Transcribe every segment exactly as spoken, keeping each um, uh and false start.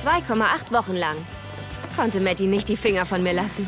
zwei Komma acht Wochen lang konnte Matty nicht die Finger von mir lassen.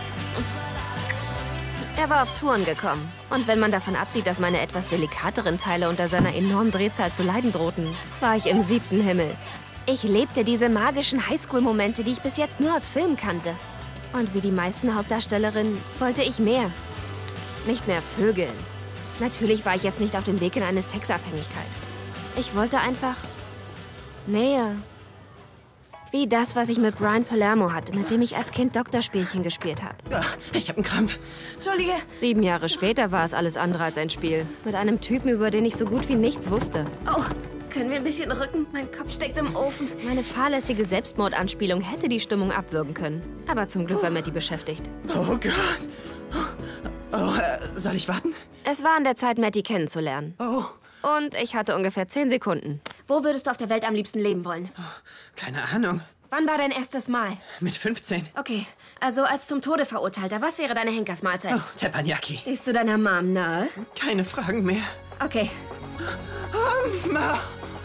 Er war auf Touren gekommen. Und wenn man davon absieht, dass meine etwas delikateren Teile unter seiner enormen Drehzahl zu leiden drohten, war ich im siebten Himmel. Ich lebte diese magischen Highschool-Momente, die ich bis jetzt nur aus Filmen kannte. Und wie die meisten Hauptdarstellerinnen wollte ich mehr. Nicht mehr vögeln. Natürlich war ich jetzt nicht auf dem Weg in eine Sexabhängigkeit. Ich wollte einfach Nähe. Wie das, was ich mit Brian Palermo hatte, mit dem ich als Kind Doktorspielchen gespielt habe. Ach, ich habe einen Krampf. Entschuldige. Sieben Jahre später war es alles andere als ein Spiel. Mit einem Typen, über den ich so gut wie nichts wusste. Oh, können wir ein bisschen rücken? Mein Kopf steckt im Ofen. Meine fahrlässige Selbstmordanspielung hätte die Stimmung abwürgen können. Aber zum Glück war Matty beschäftigt. Oh Gott. Oh, äh, soll ich warten? Es war an der Zeit, Matty kennenzulernen. Oh. Und ich hatte ungefähr zehn Sekunden. Wo würdest du auf der Welt am liebsten leben wollen? Keine Ahnung. Wann war dein erstes Mal? Mit fünfzehn. Okay, also als zum Tode verurteilter. Was wäre deine Henkersmahlzeit? Oh, Teppanyaki. Stehst du deiner Mom nahe? Keine Fragen mehr. Okay. Oh, Ma.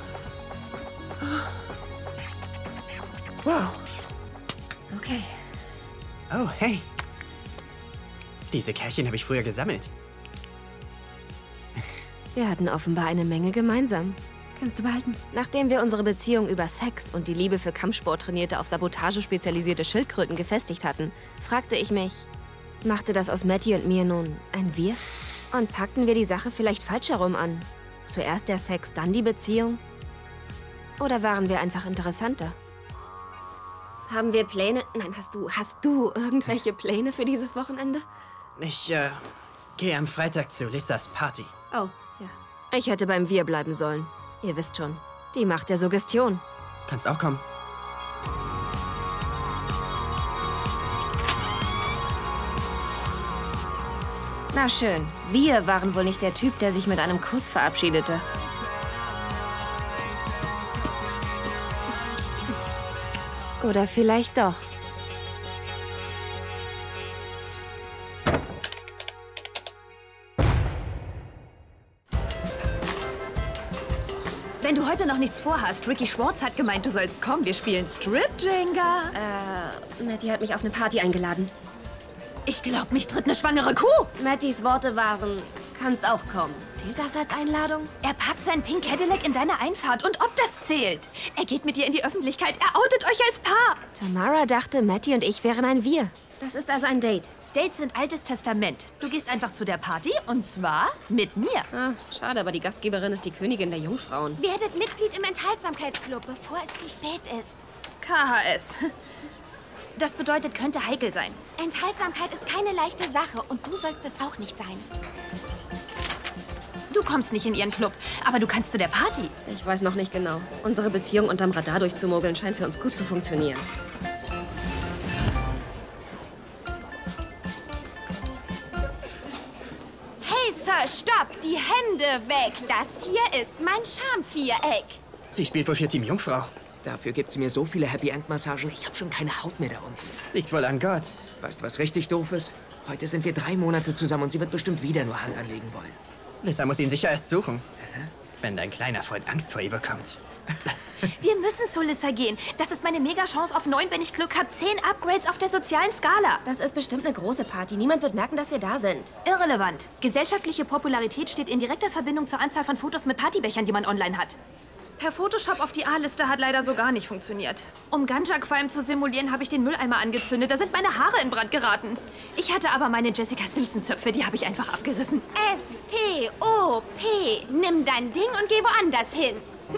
Wow. Okay. Oh, hey. Diese Kärtchen habe ich früher gesammelt. Wir hatten offenbar eine Menge gemeinsam. Kannst du behalten? Nachdem wir unsere Beziehung über Sex und die Liebe für Kampfsport trainierte, auf Sabotage spezialisierte Schildkröten gefestigt hatten, fragte ich mich, machte das aus Matty und mir nun ein Wir? Und packten wir die Sache vielleicht falsch herum an? Zuerst der Sex, dann die Beziehung? Oder waren wir einfach interessanter? Haben wir Pläne? Nein, hast du, hast du irgendwelche Pläne für dieses Wochenende? Ich, äh, gehe am Freitag zu Lissas Party. Oh, ja. Ich hätte beim Wir bleiben sollen. Ihr wisst schon, die Macht der Suggestion. Kannst auch kommen. Na schön, wir waren wohl nicht der Typ, der sich mit einem Kuss verabschiedete. Oder vielleicht doch. Wenn du heute noch nichts vorhast, Ricky Schwartz hat gemeint, du sollst kommen. Wir spielen Strip Jenga. Äh, Matty hat mich auf eine Party eingeladen. Ich glaub, mich tritt eine schwangere Kuh. Mattys Worte waren, kannst auch kommen. Zählt das als Einladung? Er packt seinen Pink Cadillac in deine Einfahrt. Und ob das zählt? Er geht mit dir in die Öffentlichkeit. Er outet euch als Paar. Tamara dachte, Matty und ich wären ein Wir. Das ist also ein Date. Dates sind altes Testament. Du gehst einfach zu der Party und zwar mit mir. Ah, schade, aber die Gastgeberin ist die Königin der Jungfrauen. Werdet Mitglied im Enthaltsamkeitsclub, bevor es zu spät ist. K H S. Das bedeutet, könnte heikel sein. Enthaltsamkeit ist keine leichte Sache und du sollst es auch nicht sein. Du kommst nicht in ihren Club, aber du kannst zu der Party. Ich weiß noch nicht genau. Unsere Beziehung unterm Radar durchzumogeln scheint für uns gut zu funktionieren. Hey, Sir, stopp! Die Hände weg! Das hier ist mein Schamviereck. Sie spielt wohl für Team Jungfrau. Dafür gibt's mir so viele Happy-End-Massagen, ich habe schon keine Haut mehr da unten. Liegt wohl an Gott. Weißt du, was richtig doof ist? Heute sind wir drei Monate zusammen und sie wird bestimmt wieder nur Hand anlegen wollen. Lissa muss ihn sicher erst suchen. Wenn dein kleiner Freund Angst vor ihr bekommt. Wir müssen zu Lissa gehen. Das ist meine Mega-Chance auf neun, wenn ich Glück habe. Zehn Upgrades auf der sozialen Skala. Das ist bestimmt eine große Party. Niemand wird merken, dass wir da sind. Irrelevant. Gesellschaftliche Popularität steht in direkter Verbindung zur Anzahl von Fotos mit Partybechern, die man online hat. Per Photoshop auf die A-Liste hat leider so gar nicht funktioniert. Um Ganja-Qualm zu simulieren, habe ich den Mülleimer angezündet. Da sind meine Haare in Brand geraten. Ich hatte aber meine Jessica Simpson-Zöpfe, die habe ich einfach abgerissen. S T O P. Nimm dein Ding und geh woanders hin.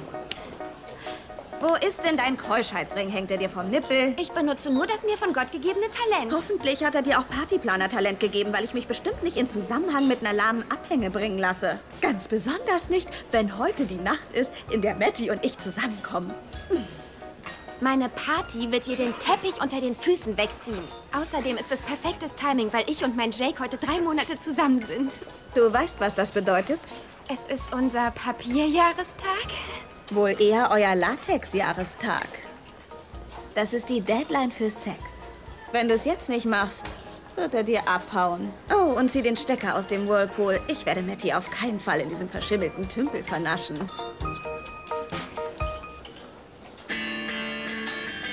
Wo ist denn dein Keuschheitsring? Hängt er dir vom Nippel? Ich benutze nur das mir von Gott gegebene Talent. Hoffentlich hat er dir auch Partyplaner-Talent gegeben, weil ich mich bestimmt nicht in Zusammenhang mit einer lahmen Abhänge bringen lasse. Ganz besonders nicht, wenn heute die Nacht ist, in der Matty und ich zusammenkommen. Meine Party wird dir den Teppich unter den Füßen wegziehen. Außerdem ist es perfektes Timing, weil ich und mein Jake heute drei Monate zusammen sind. Du weißt, was das bedeutet? Es ist unser Papierjahrestag. Wohl eher euer Latex-Jahrestag. Das ist die Deadline für Sex. Wenn du es jetzt nicht machst, wird er dir abhauen. Oh, und zieh den Stecker aus dem Whirlpool. Ich werde Matty auf keinen Fall in diesem verschimmelten Tümpel vernaschen.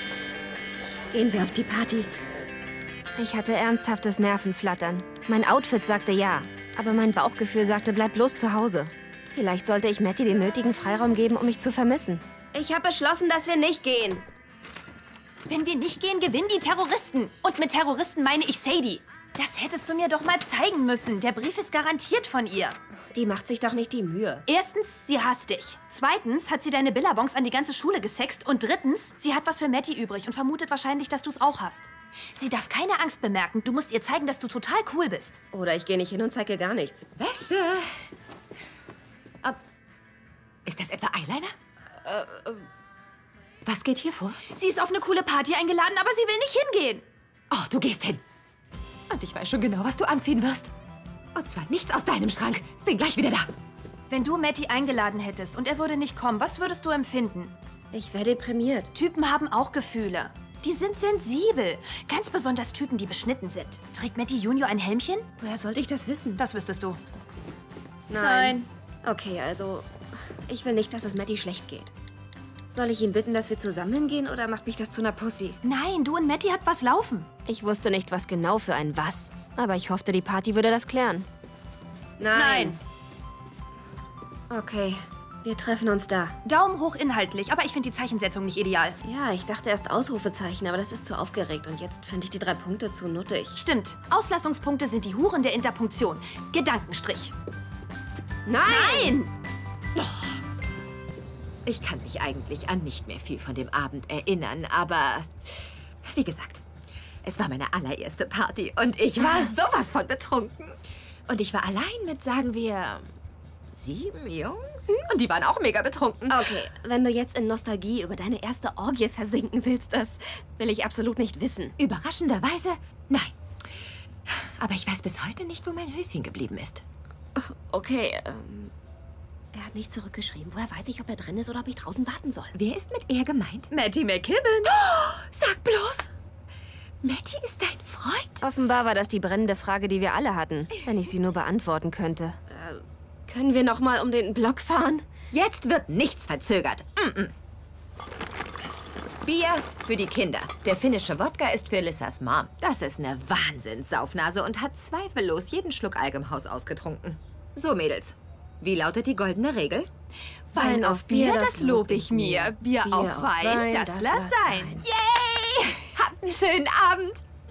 Gehen wir auf die Party. Ich hatte ernsthaftes Nervenflattern. Mein Outfit sagte ja, aber mein Bauchgefühl sagte, bleib bloß zu Hause. Vielleicht sollte ich Matty den nötigen Freiraum geben, um mich zu vermissen. Ich habe beschlossen, dass wir nicht gehen. Wenn wir nicht gehen, gewinnen die Terroristen. Und mit Terroristen meine ich Sadie. Das hättest du mir doch mal zeigen müssen. Der Brief ist garantiert von ihr. Die macht sich doch nicht die Mühe. Erstens, sie hasst dich. Zweitens hat sie deine Billabongs an die ganze Schule gesext. Und drittens, sie hat was für Matty übrig und vermutet wahrscheinlich, dass du es auch hast. Sie darf keine Angst bemerken. Du musst ihr zeigen, dass du total cool bist. Oder ich gehe nicht hin und zeige gar nichts. Wäsche. Ob, ist das etwa Eyeliner? Äh, äh, Was geht hier vor? Sie ist auf eine coole Party eingeladen, aber sie will nicht hingehen. Oh, du gehst hin. Und ich weiß schon genau, was du anziehen wirst. Und zwar nichts aus deinem Schrank. Bin gleich wieder da. Wenn du Matty eingeladen hättest und er würde nicht kommen, was würdest du empfinden? ich wäre deprimiert. Typen haben auch Gefühle. Die sind sensibel. Ganz besonders Typen, die beschnitten sind. Trägt Matty Junior ein Helmchen? Woher sollte ich das wissen? Das wüsstest du. Nein. Okay, also, ich will nicht, dass es Matty schlecht geht. Soll ich ihn bitten, dass wir zusammen hingehen, oder macht mich das zu einer Pussy? Nein, du und Matty habt was laufen. Ich wusste nicht, was genau für ein Was. Aber ich hoffte, die Party würde das klären. Nein. Okay, wir treffen uns da. Daumen hoch inhaltlich, aber ich finde die Zeichensetzung nicht ideal. Ja, ich dachte erst Ausrufezeichen, aber das ist zu aufgeregt. Und jetzt finde ich die drei Punkte zu nuttig. Stimmt. Auslassungspunkte sind die Huren der Interpunktion. Gedankenstrich. Nein! Ich kann mich eigentlich an nicht mehr viel von dem Abend erinnern, aber wie gesagt, es war meine allererste Party und ich war sowas von betrunken. Und ich war allein mit, sagen wir, sieben Jungs. Und die waren auch mega betrunken. Okay, wenn du jetzt in Nostalgie über deine erste Orgie versinken willst, das will ich absolut nicht wissen. Überraschenderweise, nein. Aber ich weiß bis heute nicht, wo mein Höschen geblieben ist. Okay, ähm, er hat nicht zurückgeschrieben. Woher weiß ich, ob er drin ist oder ob ich draußen warten soll? Wer ist mit er gemeint? Matty McKibben. Oh, sag bloß! Matty ist dein Freund? Offenbar war das die brennende Frage, die wir alle hatten. Wenn ich sie nur beantworten könnte. Äh, können wir noch mal um den Block fahren? Jetzt wird nichts verzögert. Mm-mm. Bier für die Kinder. Der finnische Wodka ist für Lissas Mom. Das ist eine Wahnsinnssaufnase und hat zweifellos jeden Schluck Alk im Haus ausgetrunken. So, Mädels. Wie lautet die goldene Regel? Wein auf Bier, das lob ich mir. Bier, Bier auf auf Wein, Wein, das, das lass lass sein. sein. Yay! Habt einen schönen Abend.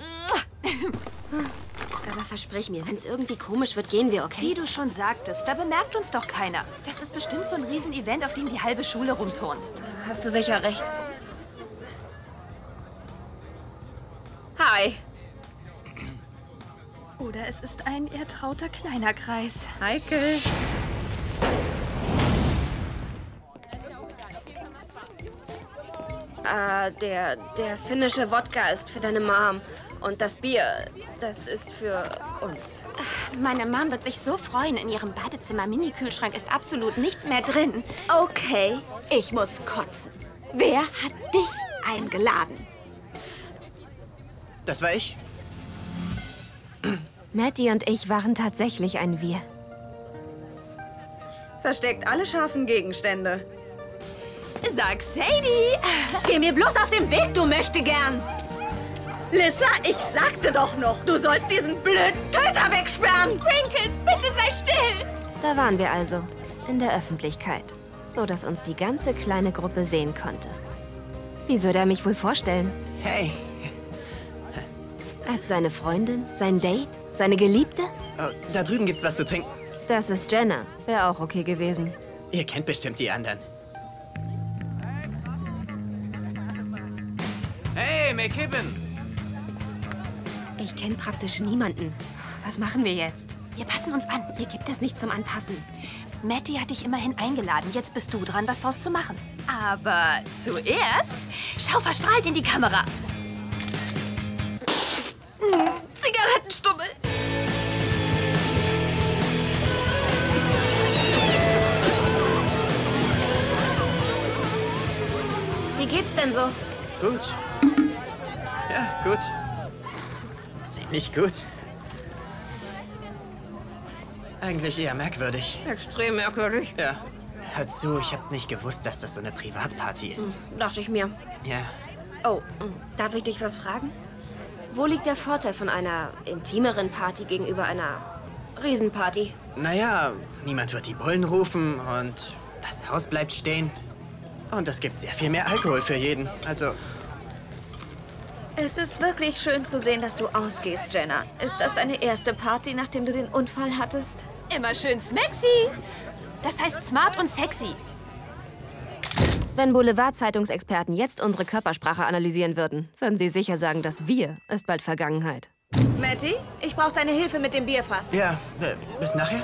Aber versprich mir, wenn es irgendwie komisch wird, gehen wir, okay? Wie du schon sagtest, da bemerkt uns doch keiner. Das ist bestimmt so ein Riesenevent, auf dem die halbe Schule rumturnt. Hast du sicher recht. Hi. Oder es ist ein eher trauter kleiner Kreis. Heikel. Äh, der, der finnische Wodka ist für deine Mom. Und das Bier, das ist für uns. Meine Mom wird sich so freuen. In ihrem Badezimmer-Mini-Kühlschrank ist absolut nichts mehr drin. Okay, ich muss kotzen. Wer hat dich eingeladen? Das war ich. Matty und ich waren tatsächlich ein Wir. Versteckt alle scharfen Gegenstände. Sag Sadie! Geh mir bloß aus dem Weg, du möchte gern! Lissa, ich sagte doch noch, du sollst diesen blöden Töter wegsperren! Sprinkles, bitte sei still! Da waren wir also, in der Öffentlichkeit, so dass uns die ganze kleine Gruppe sehen konnte. Wie würde er mich wohl vorstellen? Hey. Als seine Freundin, sein Date, seine Geliebte? Oh, da drüben gibt's was zu trinken. Das ist Jenna. Wäre auch okay gewesen. Ihr kennt bestimmt die anderen. Hey, McKibben! Ich kenne praktisch niemanden. Was machen wir jetzt? Wir passen uns an. Hier gibt es nichts zum Anpassen. Matty hat dich immerhin eingeladen. Jetzt bist du dran, was draus zu machen. Aber zuerst, schau verstrahlt in die Kamera. Hm, Zigarettenstummel. Wie geht's denn so? Gut. Ja, gut. Ziemlich gut. Eigentlich eher merkwürdig. Extrem merkwürdig. Ja. Hör zu, ich hab nicht gewusst, dass das so eine Privatparty ist. Dachte ich mir. Ja. Oh, darf ich dich was fragen? Wo liegt der Vorteil von einer intimeren Party gegenüber einer Riesenparty? Naja, niemand wird die Bullen rufen und das Haus bleibt stehen. Und es gibt sehr viel mehr Alkohol für jeden. Also, Es ist wirklich schön zu sehen, dass du ausgehst, Jenna. Ist das deine erste Party, nachdem du den Unfall hattest? Immer schön smexy. Das heißt smart und sexy. Wenn Boulevard-Zeitungsexperten jetzt unsere Körpersprache analysieren würden, würden sie sicher sagen, dass wir ist bald Vergangenheit. Matty, ich brauche deine Hilfe mit dem Bierfass. ja, äh, bis nachher.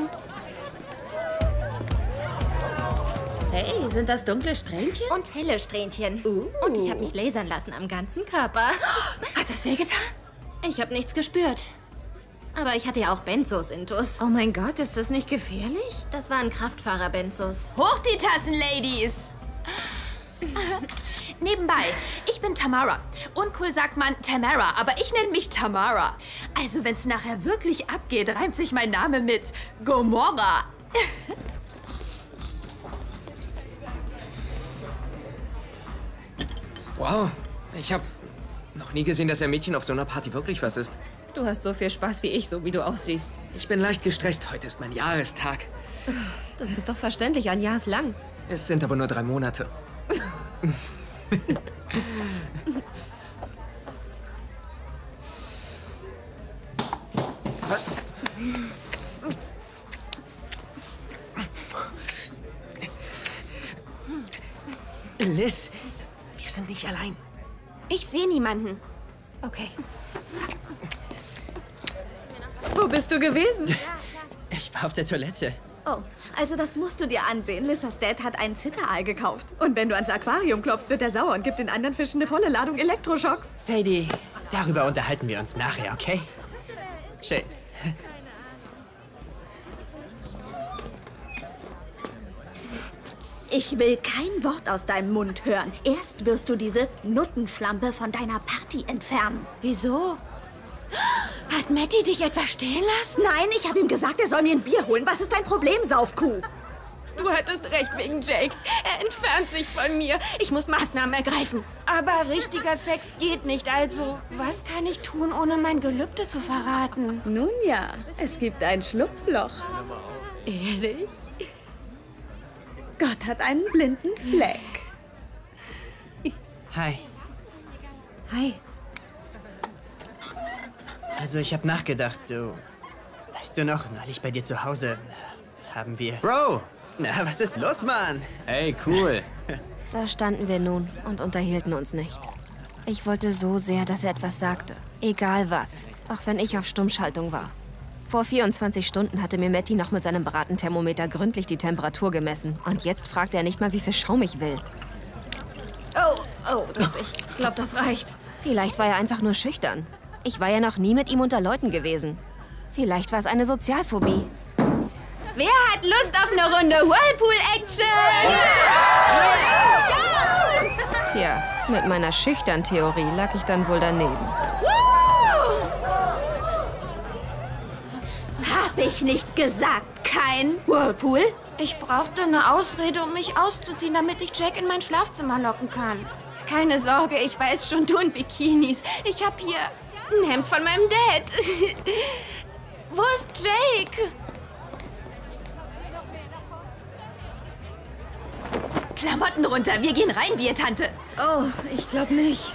Hey, sind das dunkle Strähnchen? Und helle Strähnchen. Uh. Und ich habe mich lasern lassen am ganzen Körper. Hat das wehgetan? Ich habe nichts gespürt. Aber ich hatte ja auch Benzos-Intus. Oh mein Gott, ist das nicht gefährlich? Das waren Kraftfahrer-Benzos. Hoch die Tassen, Ladies! Nebenbei, ich bin Tamara. Uncool sagt man Tamara, aber ich nenne mich Tamara. Also wenn's nachher wirklich abgeht, reimt sich mein Name mit Gomorra. Wow, ich habe noch nie gesehen, dass ein Mädchen auf so einer Party wirklich was ist. Du hast so viel Spaß wie ich, so wie du aussiehst. Ich bin leicht gestresst. Heute ist mein Jahrestag. Das ist doch verständlich, ein Jahr ist lang. Es sind aber nur drei Monate. Was? Liz, wir sind nicht allein. Ich sehe niemanden. Okay. Wo bist du gewesen? Ich war auf der Toilette. Oh, also das musst du dir ansehen. Lissas Dad hat einen Zitteraal gekauft. Und wenn du ans Aquarium klopfst, wird er sauer und gibt den anderen Fischen eine volle Ladung Elektroschocks. Sadie, darüber unterhalten wir uns nachher, okay? Schön. Ich will kein Wort aus deinem Mund hören. Erst wirst du diese Nuttenschlampe von deiner Party entfernen. Wieso? Hat Matty dich etwa stehen lassen? Nein, ich habe ihm gesagt, er soll mir ein Bier holen. Was ist dein Problem, Saufkuh? Du hattest recht wegen Jake. Er entfernt sich von mir. Ich muss Maßnahmen ergreifen. Aber richtiger Sex geht nicht. Also, was kann ich tun, ohne mein Gelübde zu verraten? Nun ja, es gibt ein Schlupfloch. Ehrlich? Gott hat einen blinden Fleck. Hi. Hi. Also, ich habe nachgedacht, du... Weißt du noch, neulich bei dir zu Hause haben wir... Bro! Na, was ist los, Mann? Hey, cool. Da standen wir nun und unterhielten uns nicht. Ich wollte so sehr, dass er etwas sagte. Egal was. Auch wenn ich auf Stummschaltung war. Vor vierundzwanzig Stunden hatte mir Matty noch mit seinem Bratenthermometer gründlich die Temperatur gemessen. Und jetzt fragt er nicht mal, wie viel Schaum ich will. Oh, oh, das, ich glaube, das reicht. Vielleicht war er einfach nur schüchtern. Ich war ja noch nie mit ihm unter Leuten gewesen. Vielleicht war es eine Sozialphobie. Wer hat Lust auf eine Runde Whirlpool-Action? Tja, mit meiner Schüchtern-Theorie lag ich dann wohl daneben. Hab ich nicht gesagt, kein Whirlpool? Ich brauchte eine Ausrede, um mich auszuziehen, damit ich Jake in mein Schlafzimmer locken kann. Keine Sorge, ich weiß schon, du und Bikinis. Ich hab hier ein Hemd von meinem Dad. Wo ist Jake? Klamotten runter, wir gehen rein, Biertante. Oh, ich glaube nicht.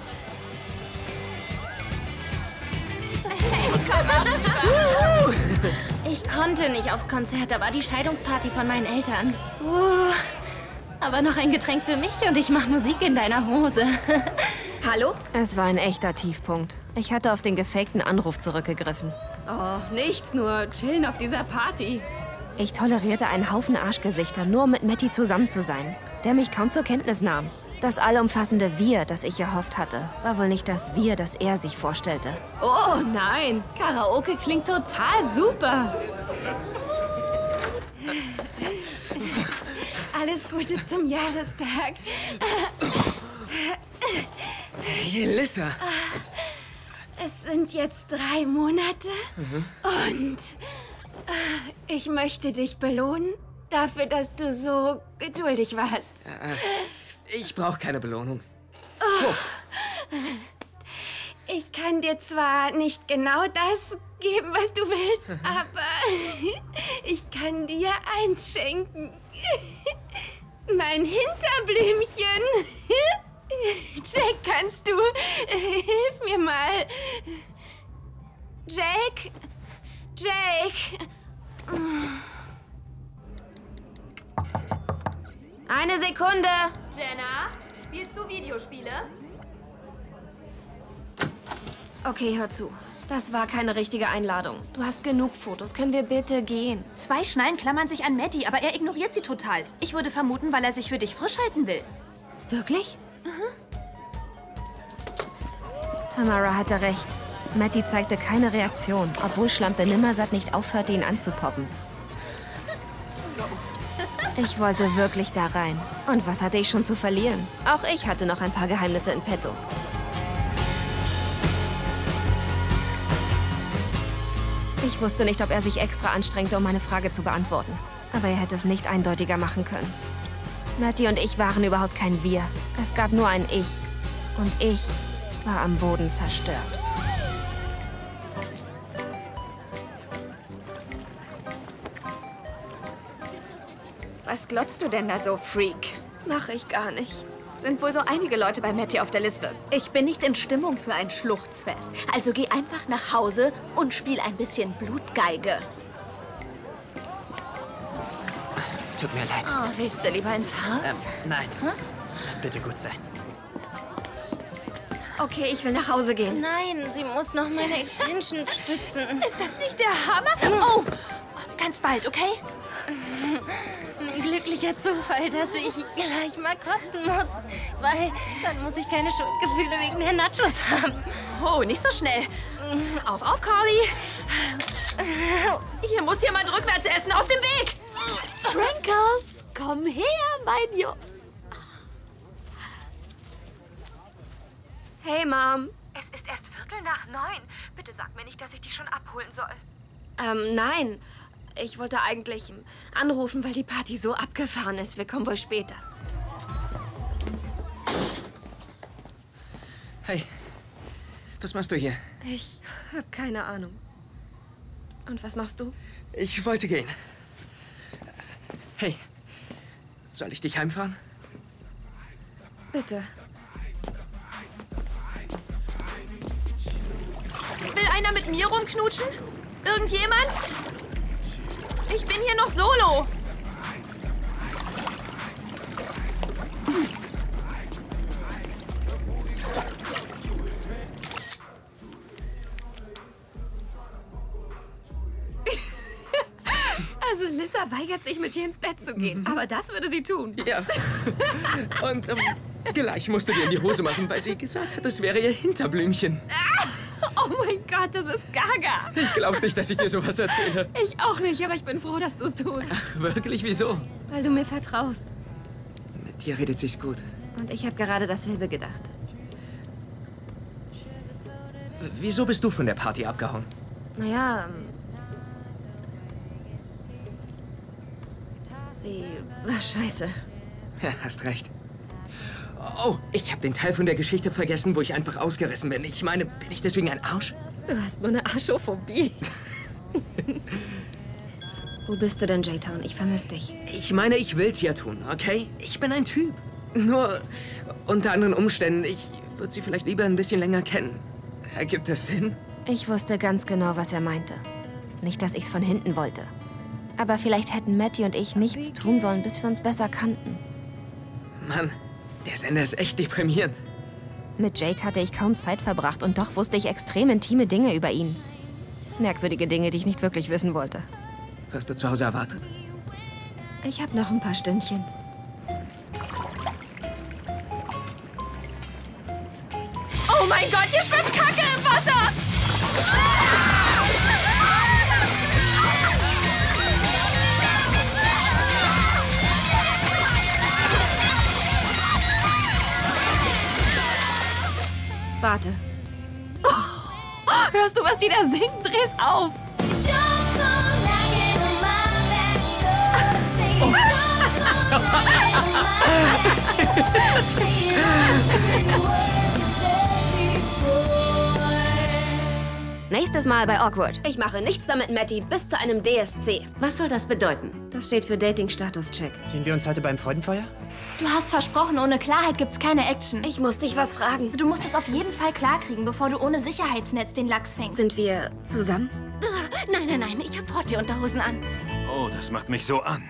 Ich konnte nicht aufs Konzert, da war die Scheidungsparty von meinen Eltern. Uh, aber noch ein Getränk für mich und ich mache Musik in deiner Hose. Hallo? Es war ein echter Tiefpunkt. Ich hatte auf den gefakten Anruf zurückgegriffen. Oh, nichts, nur chillen auf dieser Party. Ich tolerierte einen Haufen Arschgesichter, nur um mit Matty zusammen zu sein, der mich kaum zur Kenntnis nahm. Das allumfassende Wir, das ich erhofft hatte, war wohl nicht das Wir, das er sich vorstellte. Oh nein, Karaoke klingt total super. Alles Gute zum Jahrestag. Hey, Lissa. Es sind jetzt drei Monate Mhm. und äh, ich möchte dich belohnen dafür, dass du so geduldig warst. Äh, ich brauche keine Belohnung. Oh. Ich kann dir zwar nicht genau das geben, was du willst, aber ich kann dir eins schenken. Mein Hinterblümchen. Jake, kannst du... Hilf mir mal. Jake? Jake? Eine Sekunde. Jenna, spielst du Videospiele? Okay, hör zu. Das war keine richtige Einladung. Du hast genug Fotos. Können wir bitte gehen? Zwei Schneien klammern sich an Matty, aber er ignoriert sie total. Ich würde vermuten, weil er sich für dich frisch halten will. Wirklich? Mhm. Tamara hatte recht. Matty zeigte keine Reaktion, obwohl Schlampe Nimmersatt nicht aufhörte, ihn anzupoppen. Ich wollte wirklich da rein. Und was hatte ich schon zu verlieren? Auch ich hatte noch ein paar Geheimnisse in petto. Ich wusste nicht, ob er sich extra anstrengte, um meine Frage zu beantworten. Aber er hätte es nicht eindeutiger machen können. Matty und ich waren überhaupt kein Wir. Es gab nur ein Ich. Und ich war am Boden zerstört. Was glotzt du denn da so, Freak? Mache ich gar nicht. Sind wohl so einige Leute bei Matty auf der Liste. Ich bin nicht in Stimmung für ein Schluchzfest. Also geh einfach nach Hause und spiel ein bisschen Blutgeige. Tut mir leid. Oh, willst du lieber ins Haus? Ähm, nein. Hm? Lass bitte gut sein. Okay, ich will nach Hause gehen. Nein, sie muss noch meine Extensions stützen. Ist das nicht der Hammer? Oh, ganz bald, okay? Ein glücklicher Zufall, dass ich gleich mal kotzen muss. Weil dann muss ich keine Schuldgefühle wegen der Nachos haben. Oh, nicht so schnell. Auf, auf, Carly. Hier muss jemand rückwärts essen. Aus dem Weg! Sprinkles, komm her, mein Jo... Hey, Mom. Es ist erst Viertel nach neun. Bitte sag mir nicht, dass ich dich schon abholen soll. Ähm, nein. Ich wollte eigentlich anrufen, weil die Party so abgefahren ist. Wir kommen wohl später. Hey, was machst du hier? Ich habe keine Ahnung. Und was machst du? Ich wollte gehen. Hey, soll ich dich heimfahren? Bitte. Will einer mit mir rumknutschen? Irgendjemand? Ich bin hier noch solo. Also Lissa weigert sich, mit dir ins Bett zu gehen. Aber das würde sie tun. Ja. Und ähm, gleich musste dir in die Hose machen, weil sie gesagt hat, es wäre ihr Hinterblümchen. Oh mein Gott, das ist gaga. Ich glaub's nicht, dass ich dir sowas erzähle. Ich auch nicht, aber ich bin froh, dass du es tust. Ach, wirklich? Wieso? Weil du mir vertraust. Mit dir redet sich's gut. Und ich habe gerade dasselbe gedacht. Wieso bist du von der Party abgehauen? Naja, sie war scheiße. Ja, hast recht. Oh, ich habe den Teil von der Geschichte vergessen, wo ich einfach ausgerissen bin. Ich meine, bin ich deswegen ein Arsch? Du hast nur eine Arschophobie. Wo bist du denn, J-Town? Ich vermisse dich. Ich meine, ich will's ja tun, okay? Ich bin ein Typ. Nur unter anderen Umständen, ich würde sie vielleicht lieber ein bisschen länger kennen. Ergibt das Sinn? Ich wusste ganz genau, was er meinte. Nicht, dass ich's von hinten wollte. Aber vielleicht hätten Matty und ich nichts tun sollen, bis wir uns besser kannten. Mann, der Sender ist echt deprimierend. Mit Jake hatte ich kaum Zeit verbracht und doch wusste ich extrem intime Dinge über ihn. Merkwürdige Dinge, die ich nicht wirklich wissen wollte. Was du zu Hause erwartet? Ich habe noch ein paar Stündchen. Oh mein Gott, hier schwimmt Kacke im Wasser! Warte. Oh, hörst du, was die da singen? Dreh's auf! Oh. Nächstes Mal bei Awkward. Ich mache nichts mehr mit Matty bis zu einem D S C. Was soll das bedeuten? Das steht für Dating-Status-Check. Sehen wir uns heute beim Freudenfeuer? Du hast versprochen, ohne Klarheit gibt's keine Action. Ich muss dich was fragen. Du musst es auf jeden Fall klarkriegen, bevor du ohne Sicherheitsnetz den Lachs fängst. Sind wir zusammen? Nein, nein, nein, ich hab Horti-Unterhosen an. Oh, das macht mich so an.